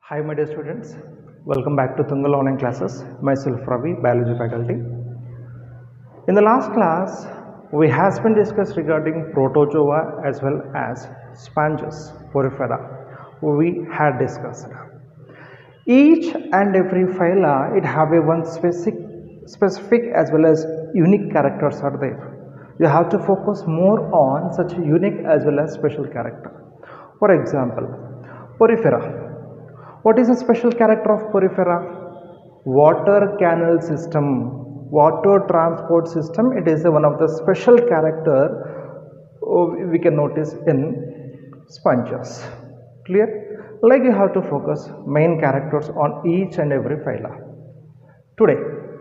Hi, my dear students. Welcome back to Tungal Online Classes. Myself Ravi, Biology faculty. In the last class, we has been discussed regarding protozoa as well as sponges, porifera. We had discussed. Each and every phyla, it have a one specific as well as unique characters are there. You have to focus more on such unique as well as special character. For example, porifera. What is a special character of porifera? Water canal system, water transport system. It is one of the special character we can notice in sponges. Clear? Like you have to focus main characters on each and every phyla. Today,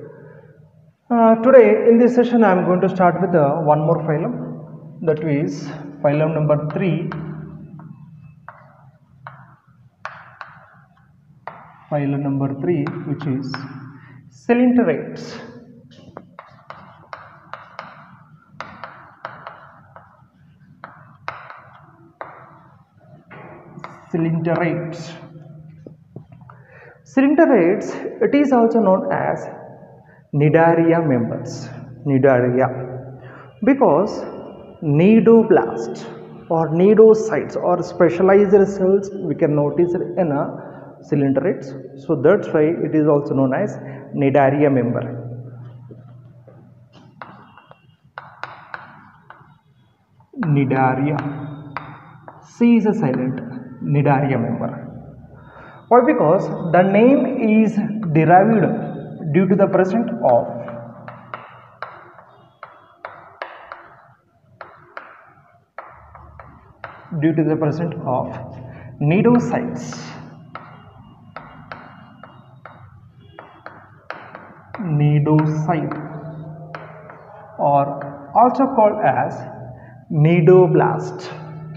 today in this session, I am going to start with one more phylum. That is phylum number 3. Phylum number 3, which is Coelenterate. Coelenterate. Coelenterate, it is also known as Cnidaria members. Cnidaria. Because cnidoblast or cnidocytes or specialized cells we can notice in a Coelenterates. So that's why it is also known as Cnidaria member. Cnidaria. C is a silent. Cnidaria member. Why? Because the name is derived due to the presence of cnidocytes. Cnidocyte, or also called as cnidoblast.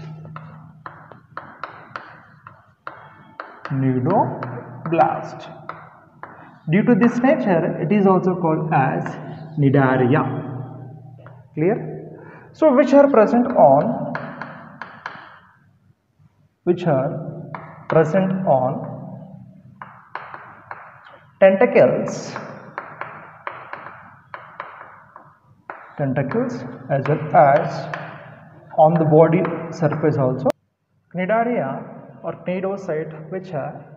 Cnidoblast. Due to this nature, it is also called as cnidaria. Clear? So, which are present on tentacles as well as on the body surface also. Cnidaria or cnidocyte which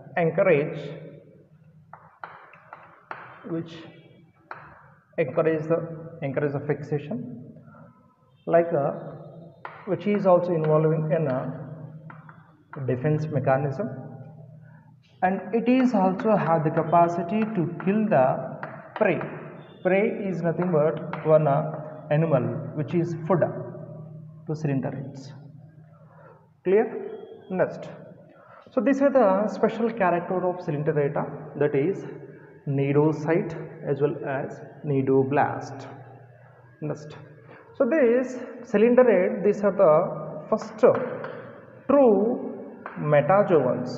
encourage the fixation, like which is also involving in a defense mechanism, and it is also have the capacity to kill the prey. Prey is nothing but one animal which is food to Coelenterates. Clear? Next. So these are the special character of Coelenterata, that is cnidocyte as well as cnidoblast. Next. So this Coelenterate, these are the first true metazoans.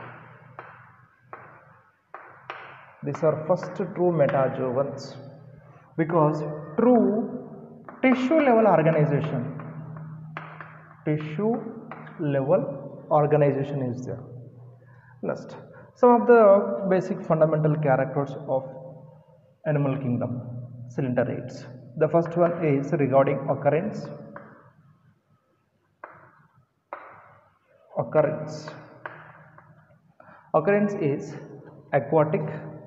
These are first true metazoans because true tissue level organization is there. Next, some of the basic fundamental characters of animal kingdom, Coelenterates. The first one is regarding occurrence. Occurrence is aquatic.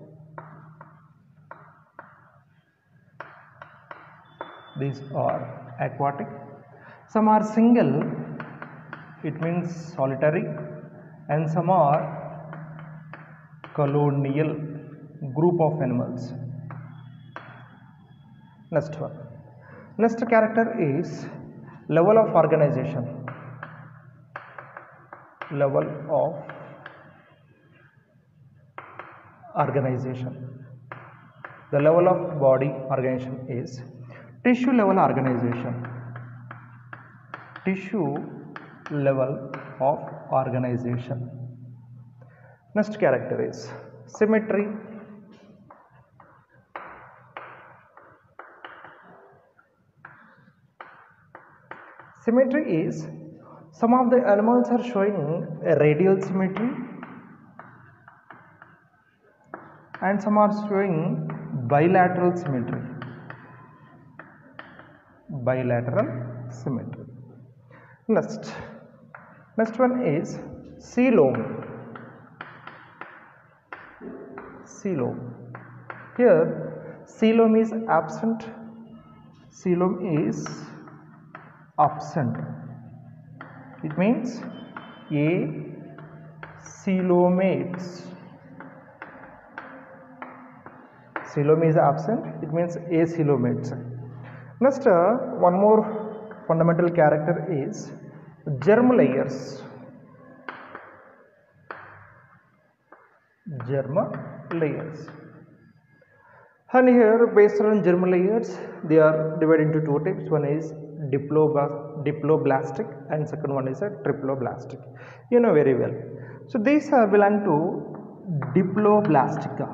These are aquatic. Some are single, it means solitary, and some are colonial, group of animals. Next one. Next character is level of organization. The level of body organization is tissue level organization. Next character is symmetry. Symmetry is some of the animals are showing a radial symmetry, and some are showing bilateral symmetry. Bilateral symmetry. Next one is coelom. Coelom. Here coelom is absent. Coelom is absent. It means acoelomates. Coelom is absent. It means acoelomates. Next, one more fundamental character is germ layers. Germ layers. And here, based on germ layers, they are divided into two types. One is diploblastic and second one is a triploblastic. You know very well. So these are belong to diploblastica.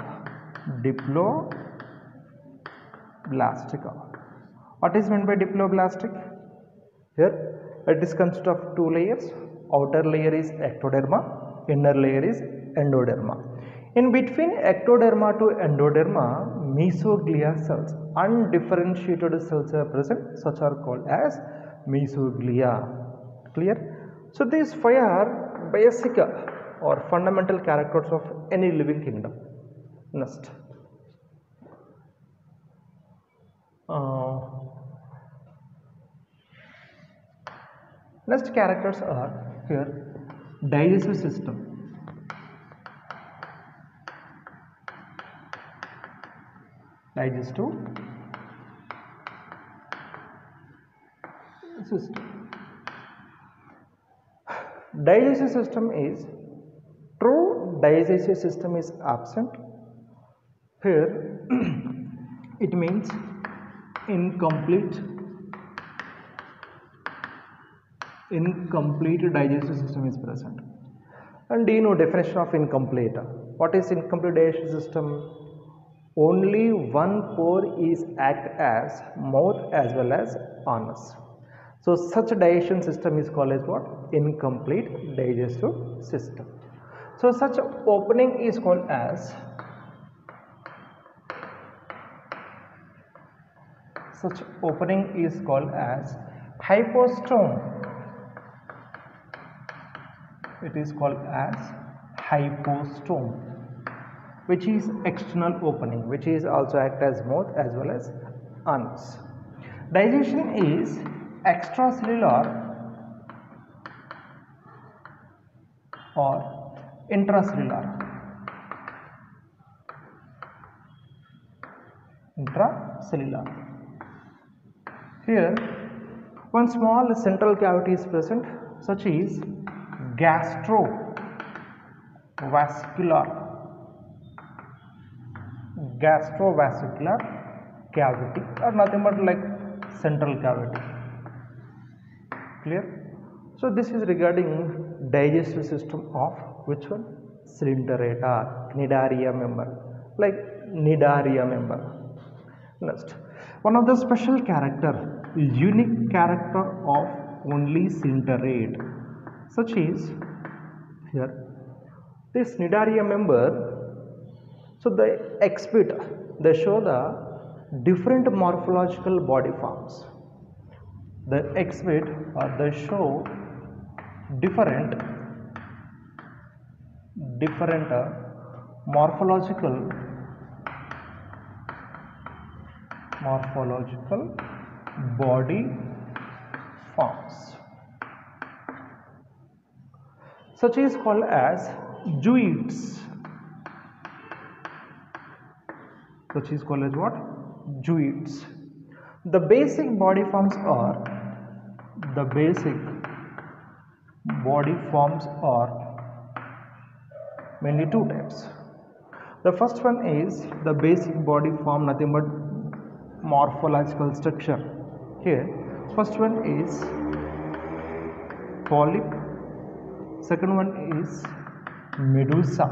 Diploblastica. What is meant by diploblastic? Here it is consist of two layers. Outer layer is ectoderma, inner layer is endoderma. In between ectoderma to endoderma, mesoglia cells, undifferentiated cells are present, such are called as mesoglia. Clear? So these five are basic or fundamental characters of any living kingdom. Next. Next characters are here digestive system. Digestive system. Digestive system is true digestive system is absent. Here it means incomplete digestive system is present. And do you know definition of incomplete? What is incomplete digestive system? Only one pore is act as mouth as well as anus. So such digestion system is called as what? Incomplete digestive system. So such opening is called as hypostome. It is called as hypostome, which is external opening, which is also act as mouth as well as anus. Digestion is extracellular or intracellular. Here one small central cavity is present, such is gastrovascular cavity, or nothing but like central cavity. Clear? So this is regarding digestive system of which one? Cnidaria, Cnidaria member, like Cnidaria member. Next, one of the special character, unique character of only Cnidarate, such is here this Cnidaria member. So they exhibit, they show the different morphological body forms. They exhibit or they show different morphological body forms. Such is called as zooids. Which is called as what? Zooids. The basic body forms are mainly two types. The first one is the basic body form, nothing but morphological structure. Here first one is polyp, second one is medusa.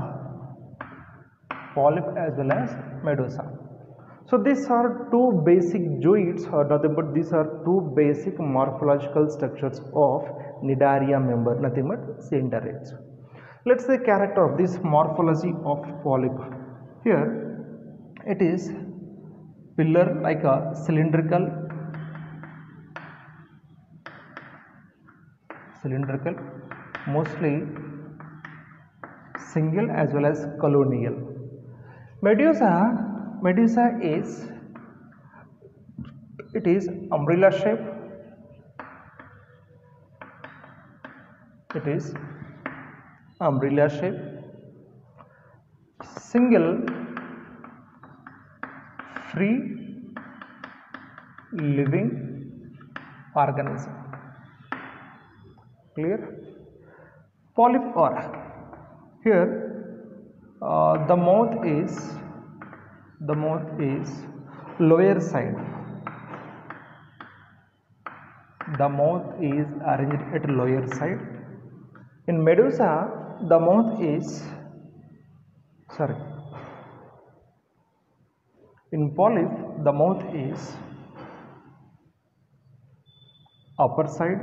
Polyp as well as medusa. So these are two basic zooids, or nothing but these are two basic morphological structures of Cnidaria member, nothing but Cnidariates. Let's say character of this morphology of polyp. Here it is pillar like a cylindrical, mostly single as well as colonial. Medusa is, it is umbrella shape. It is umbrella shape, single free living organism. Clear? Polyp or here the mouth is lower side. The mouth is arranged at lower side. In Medusa, the mouth is in polyp, the mouth is upper side.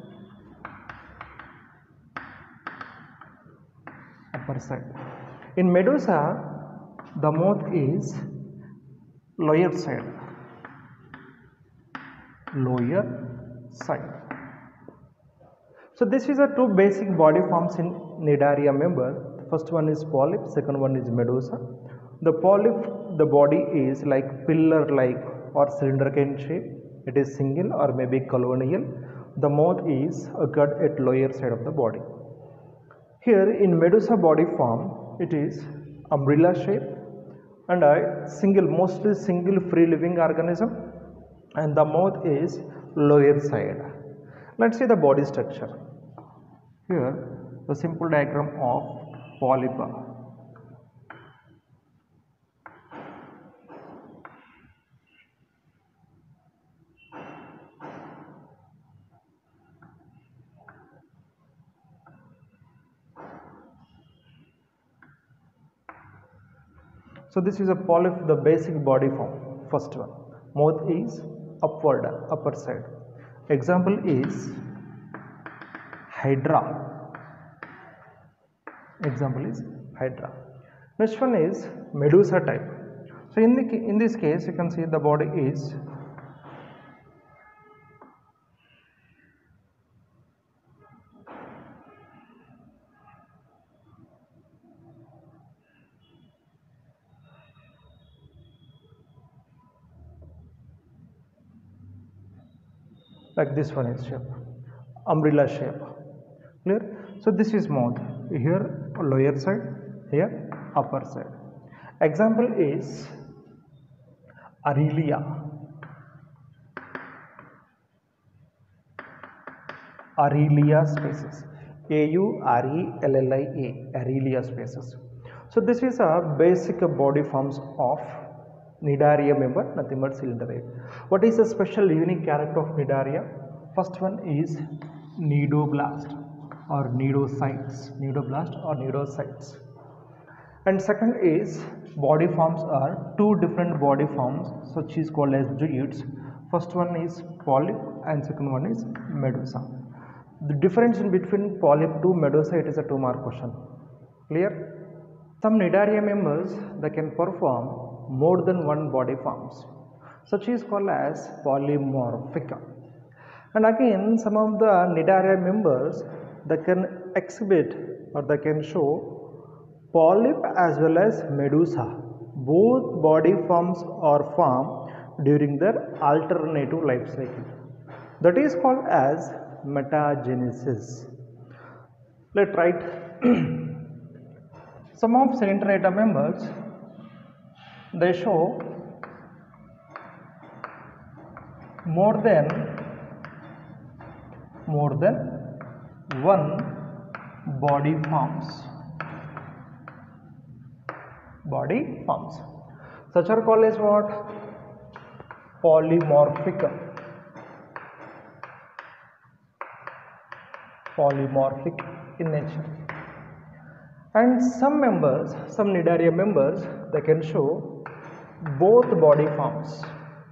In Medusa, the mouth is lower side. So this is the two basic body forms in Cnidaria member. First one is polyp, second one is Medusa. The polyp, the body is like pillar-like or cylindrical shape. It is single or maybe colonial. The mouth is occurred at lower side of the body. Here in Medusa body form, it is umbrella shape and mostly single free living organism, and the mouth is lower side. Let's see the body structure. Here the simple diagram of polyp. So this is a polyp, the basic body form. First one, mouth is upward, upper side. Example is Hydra. Next one is Medusa type. So in this case, you can see the body is like this one is shape, umbrella shape. Clear? So this is mouth. Here lower side, here upper side. Example is Aurelia. Aurelia species. Aurella, Aurelia species. So this is a basic body forms of Cnidaria member, nothing but cylindrical. What is the special unique character of Cnidaria? First one is cnidoblast or cnidocytes. And second is body forms are two different body forms, such is called as zooids. First one is polyp and second one is Medusa. The difference in between polyp to Medusa, it is a 2-mark question. Clear? Some Cnidaria members, they can perform more than one body forms, such is called as polymorphic. And again, some of the Cnidaria members, they can exhibit or they can show polyp as well as Medusa. Both body forms are formed during their alternative life cycle. That is called as metagenesis. Let's write some of Coelenterata members, they show more than one body forms. Such are called as what? Polymorphic in nature. And some Cnidaria members, they can show both body forms.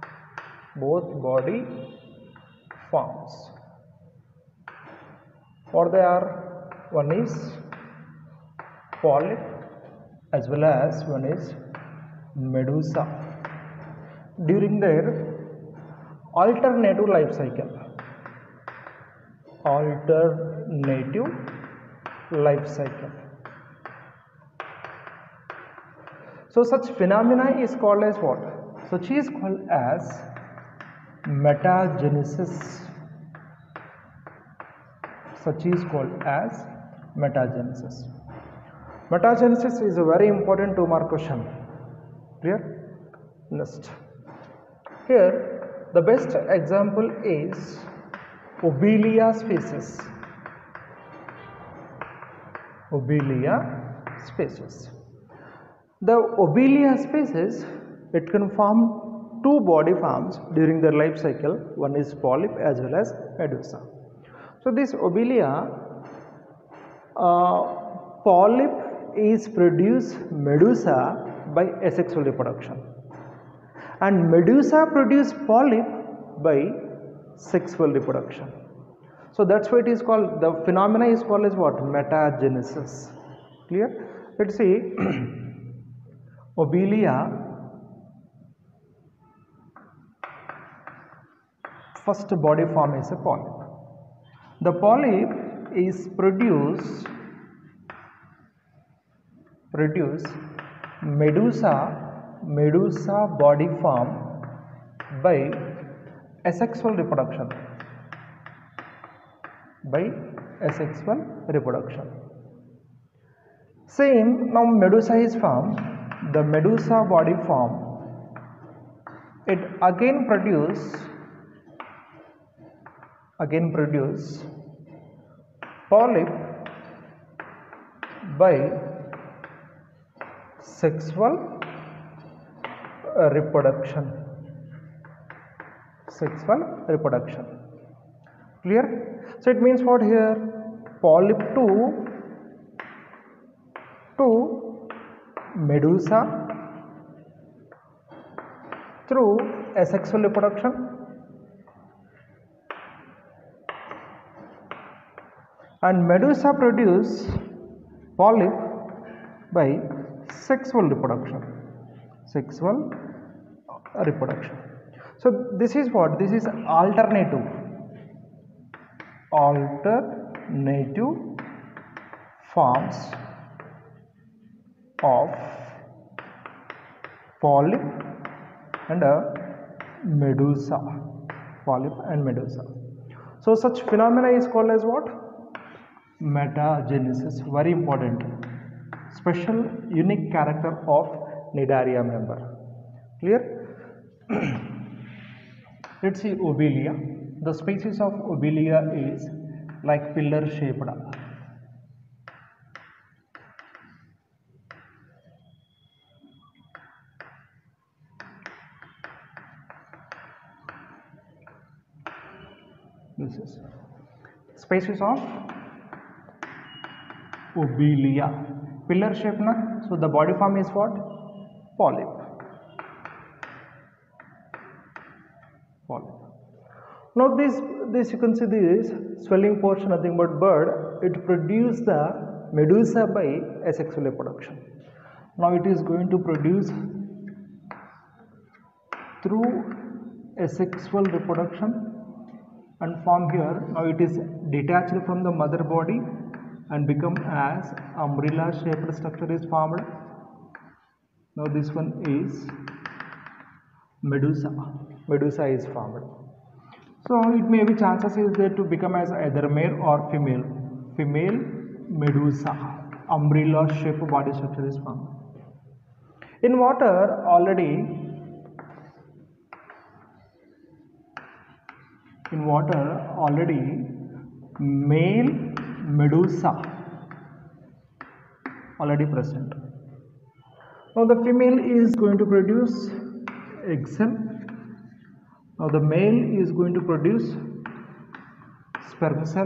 What they are? One is polyp as well as one is medusa during their alternative life cycle. Alternative life cycle. So such phenomena is called as what? Such is called as metagenesis. Such is called as metagenesis. Metagenesis is a very important 2-mark question. Clear? Next. Here the best example is Obelia species. Obelia species. The Obelia species, it can form 2 body forms during their life cycle. One is polyp as well as medusa. So this Obelia, polyp is produced medusa by asexual reproduction, and medusa produce polyp by sexual reproduction. So that's why it is called, the phenomena is called as what? Metagenesis. Clear? Let's see. Obelia, first body form is a polyp. The polyp is produce medusa body form by asexual reproduction. Same, now medusa is formed. The medusa body form, it again produce polyp by sexual reproduction. Clear? So it means what here? Polyp to medusa through asexual reproduction, and medusa produce polyp by sexual reproduction. So this is what? This is alternative forms of polyp and medusa. So such phenomena is called as what? Metagenesis. Very important, special unique character of Cnidaria member. Clear? Let's see Obelia. The species of Obelia is like pillar shaped. This is species of Obelia, pillar shape na. So the body form is what? Polyp. Now this you can see this swelling portion, nothing but bird. It produces the medusa by asexual reproduction. Now it is going to produce through asexual reproduction and form here. Now it is detached from the mother body and become as umbrella shaped structure is formed. Now this one is medusa. Medusa is formed. So it may be chances is there to become as either male or female. Female medusa, umbrella shaped body structure is formed. In water already. Male medusa already present. Now the female is going to produce egg cell. Now the male is going to produce sperm cell.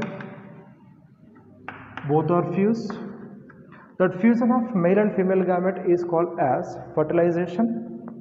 Both are fused. That fusion of male and female gamete is called as fertilization.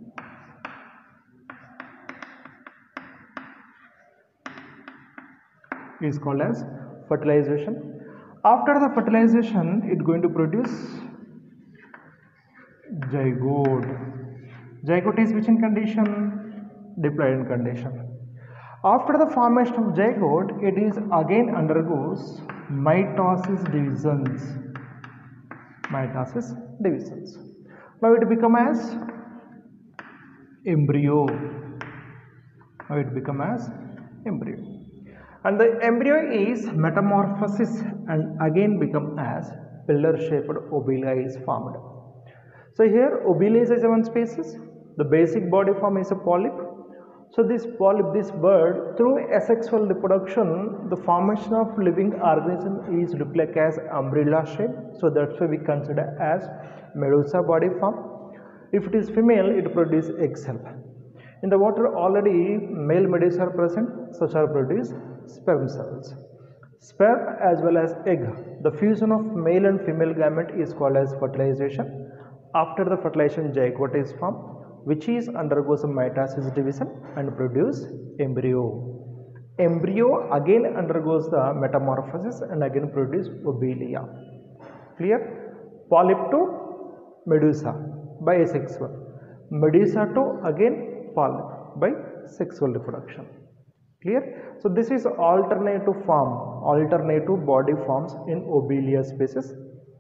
After the fertilization, it is going to produce zygote. Zygote is which in condition? Diploid condition. After the formation of zygote, it is again undergoes mitosis divisions. Mitosis divisions. Now it become as embryo. Now it become as embryo. And the embryo is metamorphosis and again become as pillar-shaped ovula is formed. So here ovula is a 7 species. The basic body form is a polyp. So this polyp, this bird, through asexual reproduction, the formation of living organism is look like as umbrella shape. So that's why we consider as medusa body form. If it is female, it produces egg cell. In the water already male medusa are present, such are produced sperm cells. Sperm as well as egg. The fusion of male and female gamete is called as fertilization. After the fertilization, zygote is formed, which is undergoes a mitosis division and produce embryo. Embryo again undergoes the metamorphosis and again produce ovula. Clear? Polyp to medusa by asexual. Medusa to again polyp by sexual reproduction. Clear? So this is alternative form, alternative body forms in ovula species.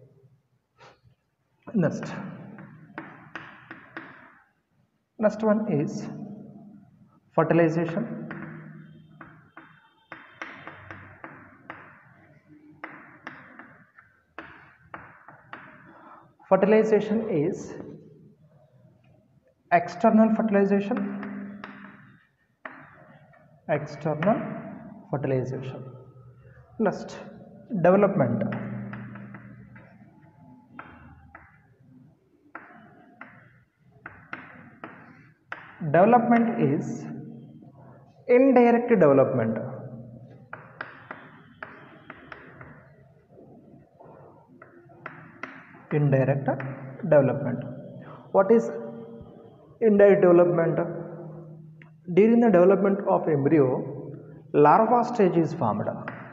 Next one is fertilization. Fertilization is external fertilization. External fertilization. Next, development. Development is indirect development. Indirect development. What is indirect development? During the development of embryo, larva stage is formed.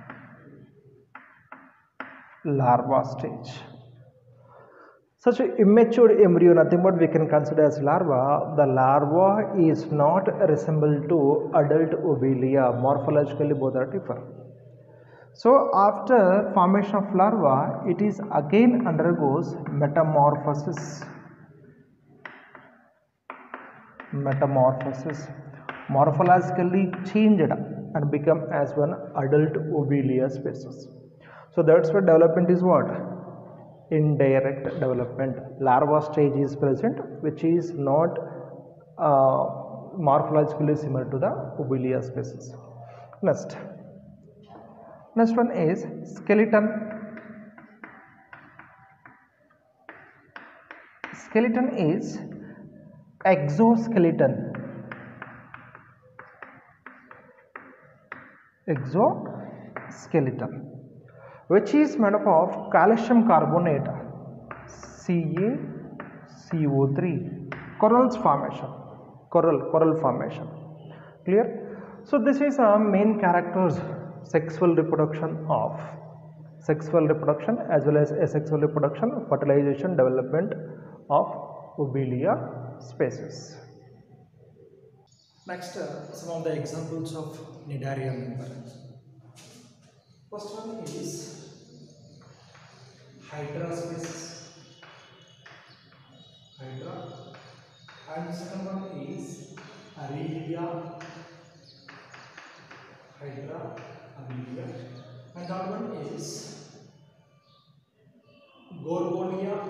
Larva stage. Such an immature embryo, nothing but we can consider as larva. The larva is not resembled to adult ovula. Morphologically, both are different. So, after formation of larva, it is again undergoes metamorphosis. Metamorphosis. Morphologically changed and become as one adult ovula species. So, that's why development is what? Indirect development. Larva stage is present, which is not morphologically similar to the ovula species. Next one is skeleton. Skeleton is exoskeleton. Exoskeleton, which is made up of calcium carbonate, CaCO3, corals formation, coral formation. Clear? So this is a main characters, sexual reproduction as well as asexual reproduction, fertilization, development of ovula species. Next, some of the examples of Cnidaria member. First one is Hydra species, Hydra, and second one is Arelia, Hydra, Arelia, and third one is Gorgonia,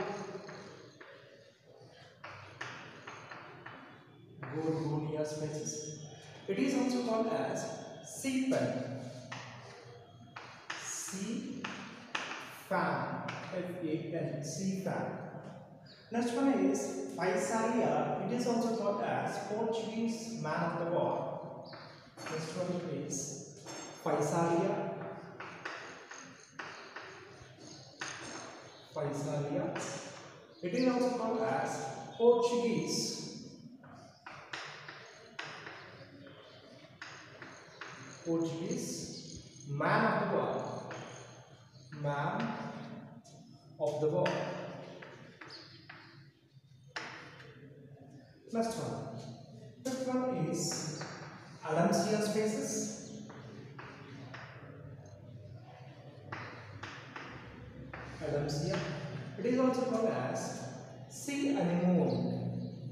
Gorgonia species. It is also called as sea fan, sea fan, F-A-N, sea fan. Next one is Physalia. It is also called as Portuguese man of the war. Next one is Physalia. Physalia. It is also called as Portuguese man of the world. Man of the world. Next one. Fifth one is Adamsian spaces. Adamsia. It is also called as sea anemone.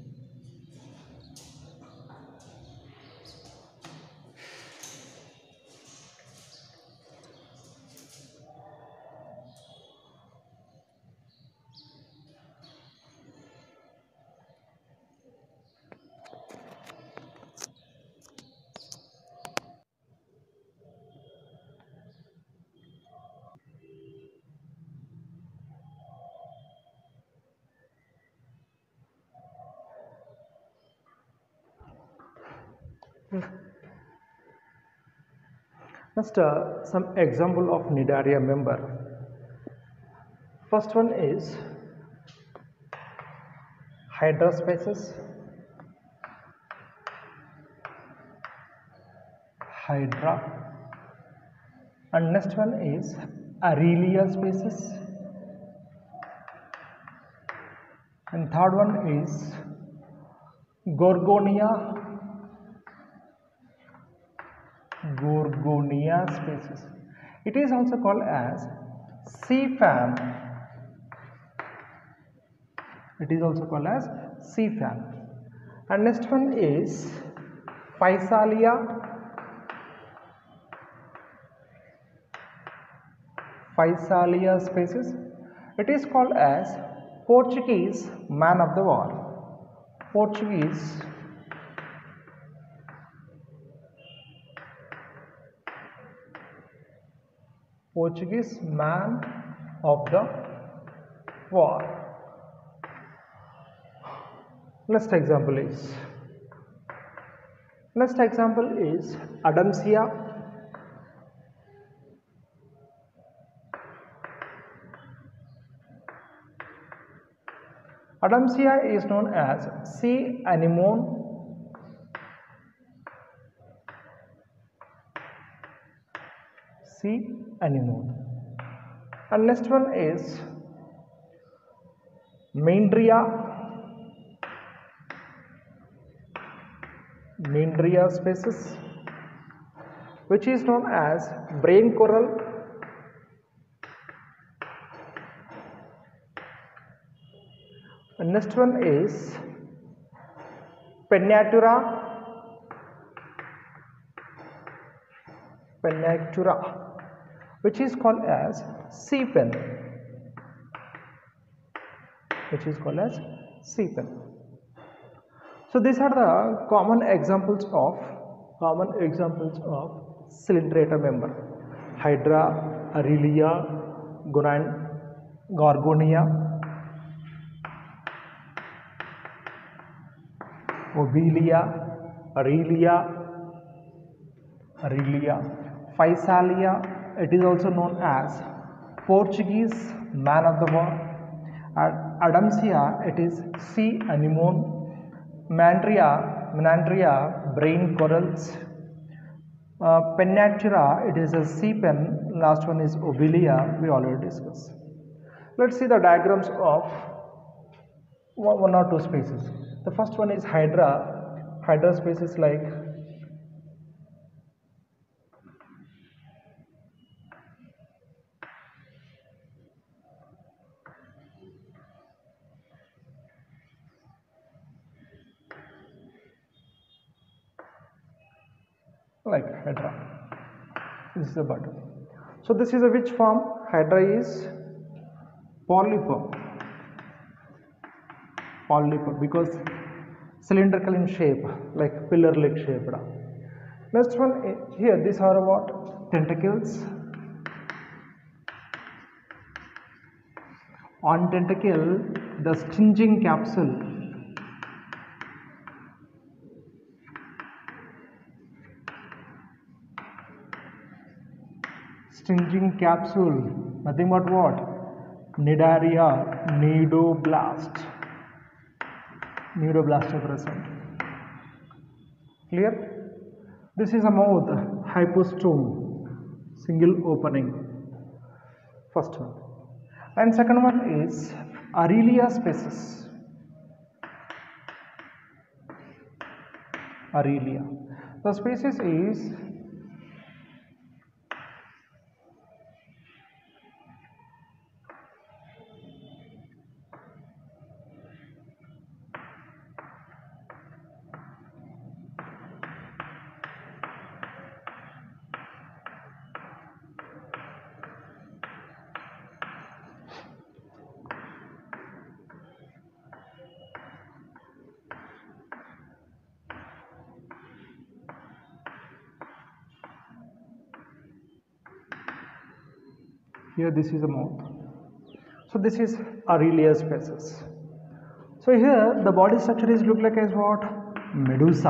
Next, some example of Cnidaria member. First one is Hydra species, Hydra, and next one is Aurelia species, and third one is Gorgonia species. It is also called as sea fan. It is also called as sea fan. And next one is Physalia species. It is called as Portuguese man of the war. Portuguese man of the war. Next example is Adamsia. Adamsia is known as sea anemone. And next one is Meandria species, which is known as brain coral. And next one is Pennatura, which is called as sea pen. So these are the common examples of Cnidaria member: Hydra, Aurelia, Gorgonia, Aurelia, Physalia. It is also known as Portuguese man of the war. Adamsia, it is sea anemone. Meandria, brain corals. Pennatura, it is a sea pen. Last one is Aurelia, we already discussed. Let's see the diagrams of one or two species. The first one is Hydra. Hydra species like Hydra. This is the button. So this is a which form? Hydra is polyp because cylindrical in shape, like pillar like shaped. Next one here, these are what? Tentacles. On tentacle, the stinging capsule. Nothing but what? Cnidaria, nidoblast present. Clear? This is a mouth, hypostome, single opening. First one. And second one is Aurelia species. Aurelia. The species is here, this is a mouth. So this is Aurelia species. So here the body structure is look like as what? Medusa.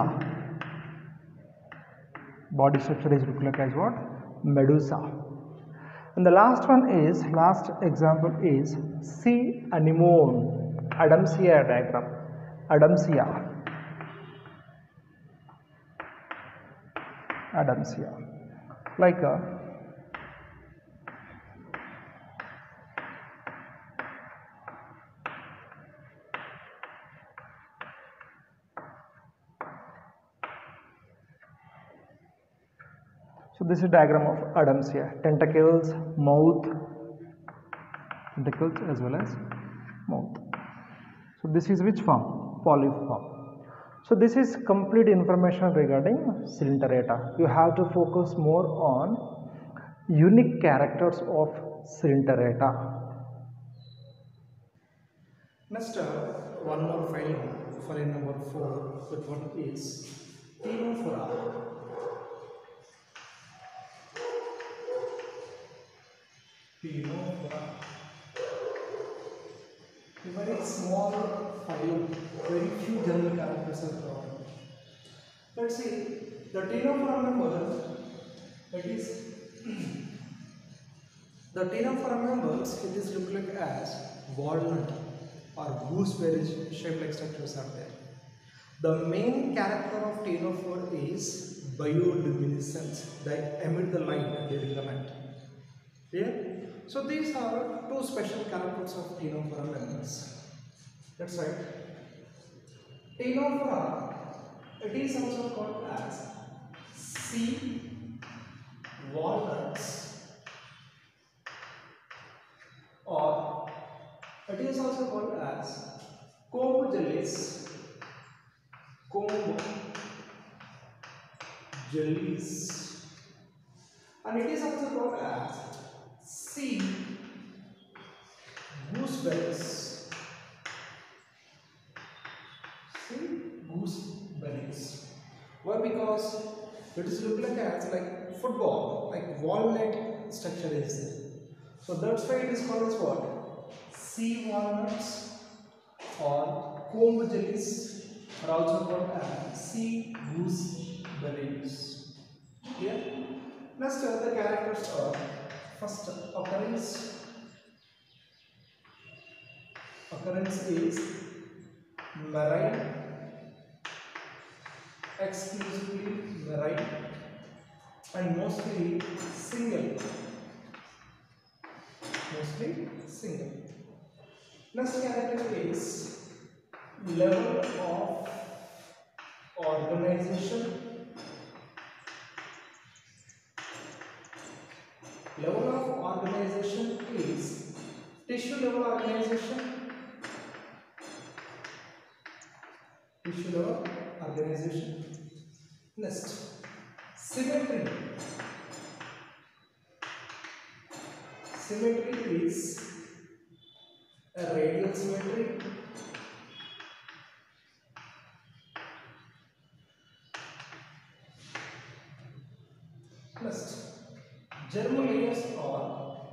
Body structure is look like as what? Medusa. And the last one is, last example is sea anemone, Adamsia diagram. Adamsia. Adamsia. Like so this is diagram of Adamsia. Tentacles, mouth, tentacles as well as mouth. So this is which form? Polyform. So this is complete information regarding Coelenterata. You have to focus more on unique characters of Coelenterata. Next, one more file number 4, that one is Ctenophora. Ctenophora. A very small file, very few general characters are drawn. Let's see, the Ctenophora members, it is the Ctenophora members, it is looked like as walnut or gooseberry shape like structures are there. The main character of Ctenophora is bioluminescence. They emit the light during the night. Clear? So these are two special characters of Ctenophora members. That's right. Ctenophora, it is also called as sea walnuts, or it is also called as comb jellies. Comb jellies, and it is also called as sea gooseberries. Sea gooseberries. Why? Because it is look like as like football, like walnut structure is there. So that's why it is called as what? Sea walnuts or comb jellies are also called as sea gooseberries. Here, next the characters are first occurrence. Occurrence is marine, exclusively marine, and mostly single. Mostly single. Next character is level of organization. Level of organization is tissue level organization. Tissue level organization. Next, symmetry. Symmetry is a radial symmetry. Next, germ layers are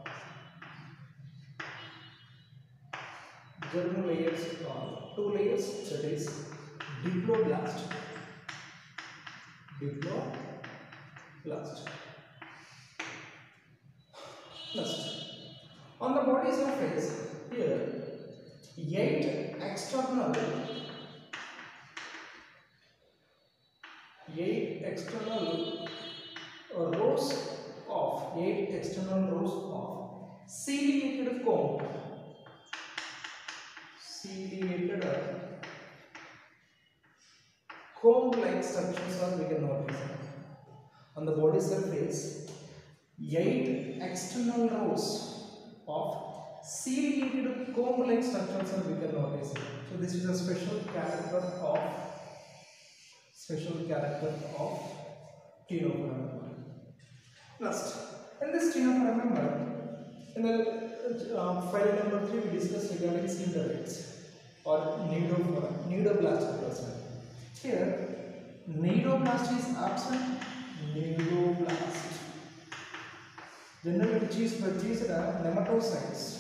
two layers, that is diploblast. Next, on the body surface here, 8 external rows of ciliated comb. comb-like structures are we can notice. On the body surface, 8 external rows of ciliated comb-like structures are we can notice. So this is a special character of ctenophora member. Next, in this ctenophora member, in the file number 3, we discussed regarding cnidaries or nidoblast person. Here, nidoblast is absent. Nidoblast. Generally, which is produced nematocytes.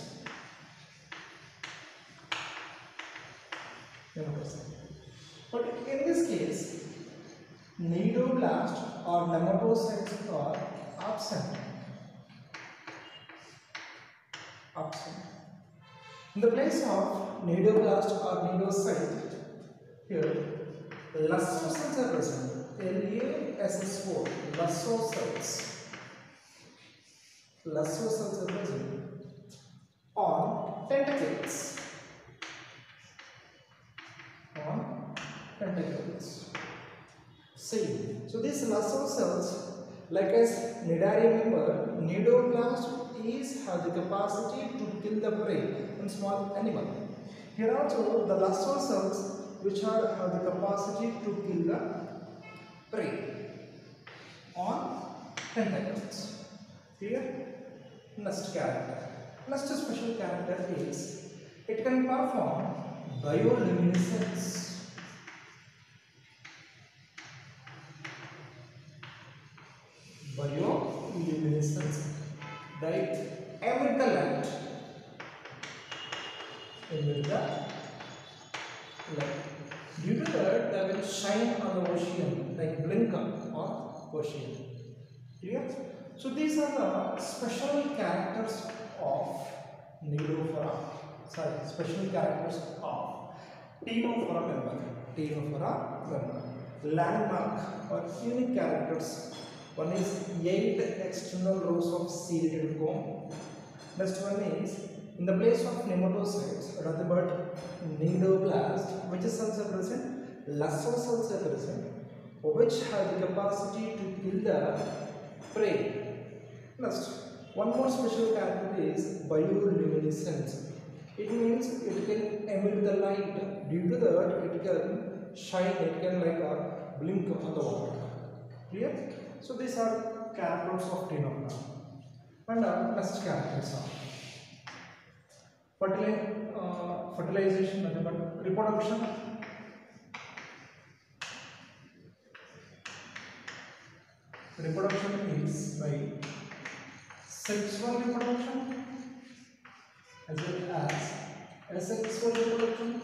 But in this case, nidoblast or nematocytes are absent. In the place of nidoblast or nidocyte, here lassocytes are present. LASS4, lassocytes. Lassocytes are present on tentacles. See, so these lassocells, like as cnidaria member, nidoblast has the capacity to kill the prey and small animal. Here also the lassocells which have the capacity to kill the prey on tentacles. Here, next special character is it can perform bioluminescence. Bioluminescence. They emit the light. Due to that, they will shine on the ocean, like blink on ocean. Clear? So these are the special characters of nidophora. Special characters of ctenophora member. Landmark or unique characters. One is 8 external rows of ciliated comb. Next one is in the place of nematocytes, rather but nidoblast, which is cells are present, lassocells are present, which have the capacity to kill the prey. Next, one more special character is bioluminescence. It means it can emit the light. Due to that, it can shine. It can like blink on the water. Clear? So these are characters of ctenophora. And next characters are fertilization, reproduction. Reproduction is by sexual reproduction as well as asexual reproduction.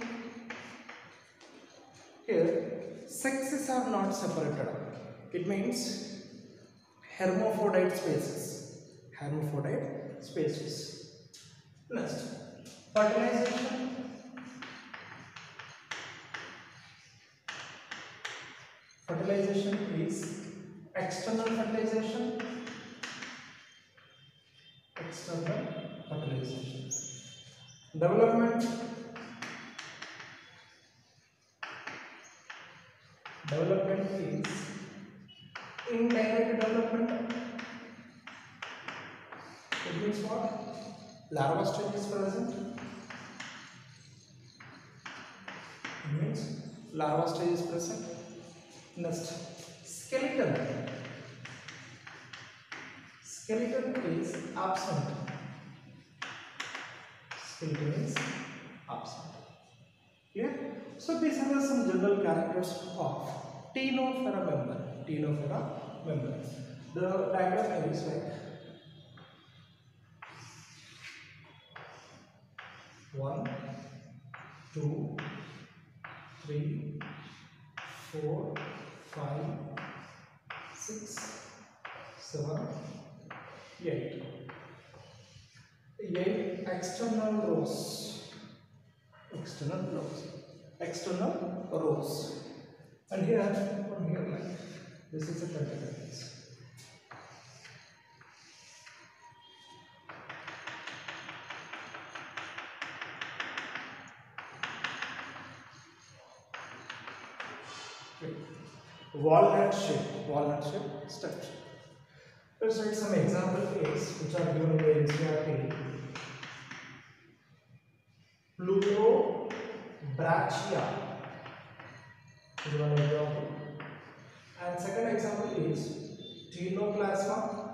Here, sexes are not separated. It means hermaphrodite species. Next, fertilization. Fertilization is external fertilization. Development. Development is indirect development. It means what? Larva stage is present. It means larva stage is present. Next, skeleton. Skeleton is absent. Clear? So these are some general characters of ctenophora member. The diagram is like 1, 2, 3, 4, 5, 6, 7, 8. 8 external rows. And here, from here, like this is a tentacles. Walnut shape structure. Let's write some example case which are given in the NCERT. Pleurobrachia is one example, and second example is Tinoplasma,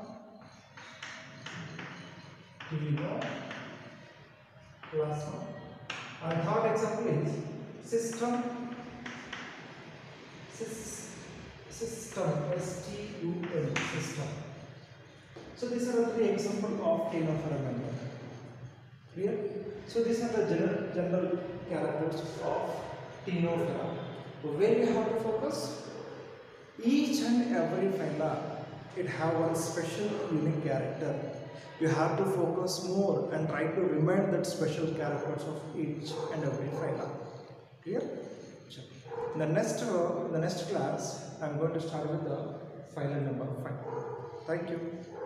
and third example is system, STUM, system. So these are the three examples of Ctenophora member. Clear? So these are the general characters of Ctenophora. Where we have to focus? Each and every phyla, it have one special unique character. You have to focus more and try to remind that special characters of each and every phyla. Clear? In the next class, I am going to start with the phylum number 5. Thank you.